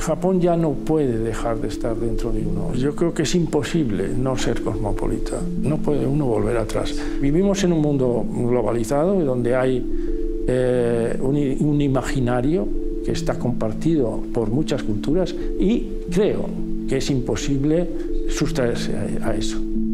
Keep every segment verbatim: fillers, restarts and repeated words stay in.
Japón ya no puede dejar de estar dentro de uno. Yo creo que es imposible no ser cosmopolita. No puede uno volver atrás. Vivimos en un mundo globalizado donde hay eh, un, un imaginario que está compartido por muchas culturas y creo que es imposible sustraerse a, a eso.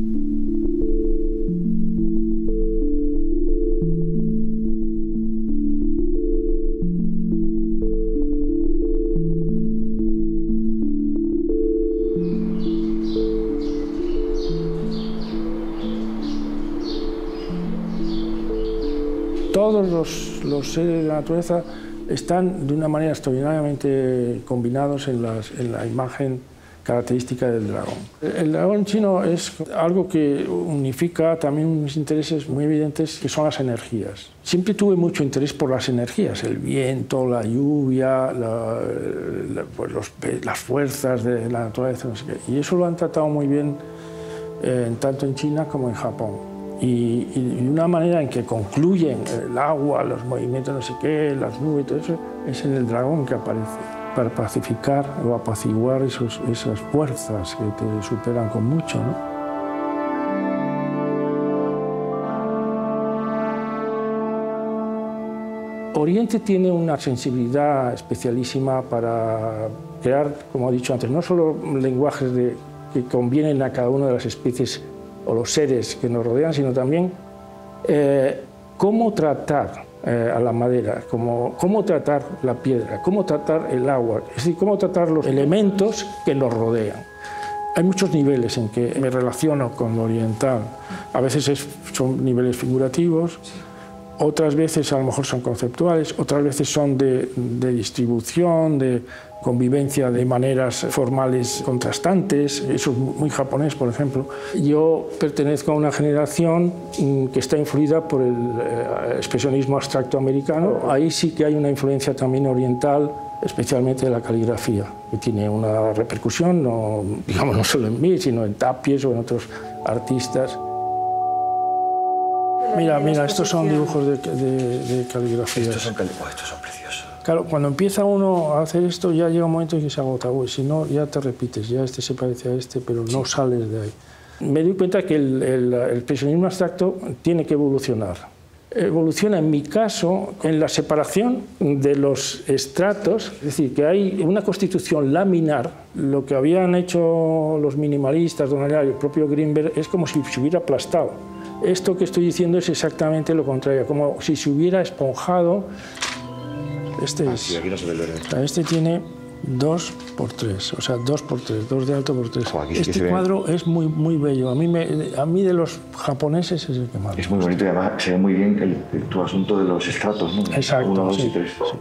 Todos los, los seres de la naturaleza están de una manera extraordinariamente combinados en, las, en la imagen característica del dragón. El dragón chino es algo que unifica también unos intereses muy evidentes que son las energías. Siempre tuve mucho interés por las energías, el viento, la lluvia, la, la, pues los, las fuerzas de la naturaleza, no sé qué. Y eso lo han tratado muy bien eh, tanto en China como en Japón. Y, y una manera en que concluyen el agua, los movimientos no sé qué, las nubes, todo eso, es en el dragón que aparece para pacificar o apaciguar esos, esas fuerzas que te superan con mucho, ¿no? Oriente tiene una sensibilidad especialísima para crear, como he dicho antes, no solo lenguajes de, que convienen a cada una de las especies o los seres que nos rodean, sino también eh, cómo tratar eh, a la madera, cómo, cómo tratar la piedra, cómo tratar el agua, es decir, cómo tratar los elementos que nos rodean. Hay muchos niveles en que me relaciono con lo oriental. A veces es, son niveles figurativos, otras veces a lo mejor son conceptuales, otras veces son de, de distribución, de convivencia de maneras formales contrastantes. Eso es muy japonés, por ejemplo. Yo pertenezco a una generación que está influida por el expresionismo abstracto americano. Ahí sí que hay una influencia también oriental, especialmente de la caligrafía, que tiene una repercusión, no, digamos, no solo en mí, sino en Tapies o en otros artistas. Mira, mira, estos son dibujos de, de, de caligrafía. Estos son, oh, estos son preciosos. Claro, cuando empieza uno a hacer esto, ya llega un momento en que se agota. Uy, si no, ya te repites, ya este se parece a este, pero no sí. sales de ahí. Me doy cuenta que el, el, el expresionismo abstracto tiene que evolucionar. Evoluciona, en mi caso, en la separación de los estratos, es decir, que hay una constitución laminar. Lo que habían hecho los minimalistas, Don Alario, el propio Greenberg, es como si se hubiera aplastado. Esto que estoy diciendo es exactamente lo contrario, como si se hubiera esponjado. Este, ah, es, sí, aquí no se ve el este tiene dos por tres, o sea, dos por tres, dos de alto por tres. Oh, sí este cuadro ve. es muy, muy bello. A mí, me, a mí de los japoneses es el que más Es me muy bonito y además se ve muy bien el, el, tu asunto de los estratos, ¿no? Exacto, Uno, dos sí, y tres. Sí.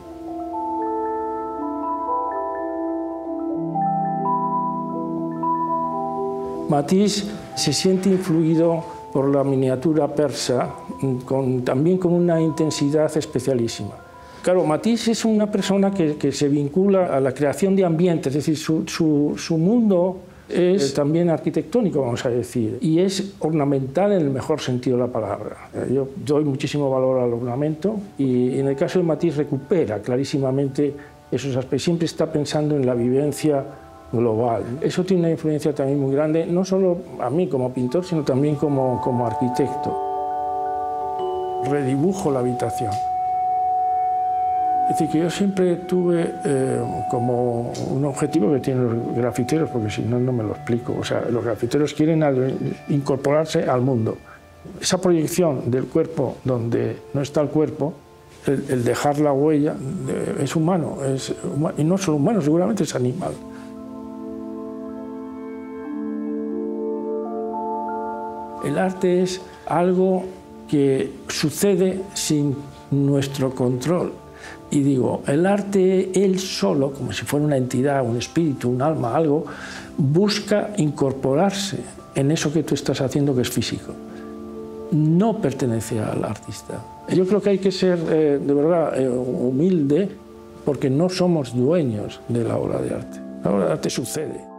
Matisse se siente influido por la miniatura persa, con, también con una intensidad especialísima. Claro, Matisse es una persona que, que se vincula a la creación de ambientes, es decir, su, su, su mundo es también arquitectónico, vamos a decir, y es ornamental en el mejor sentido de la palabra. Yo doy muchísimo valor al ornamento y en el caso de Matisse recupera clarísimamente esos aspectos. Siempre está pensando en la vivencia global. Eso tiene una influencia también muy grande, no solo a mí como pintor, sino también como, como arquitecto. Redibujo la habitación. Es decir, que yo siempre tuve eh, como un objetivo que tienen los grafiteros, porque si no, no me lo explico. O sea, los grafiteros quieren al, incorporarse al mundo. Esa proyección del cuerpo donde no está el cuerpo, el, el dejar la huella, eh, es humano, es, y no solo humano, seguramente es animal. El arte es algo que sucede sin nuestro control. Y digo, el arte, él solo, como si fuera una entidad, un espíritu, un alma, algo, busca incorporarse en eso que tú estás haciendo que es físico. No pertenece al artista. Yo creo que hay que ser, eh, de verdad, eh, humilde, porque no somos dueños de la obra de arte. La obra de arte sucede.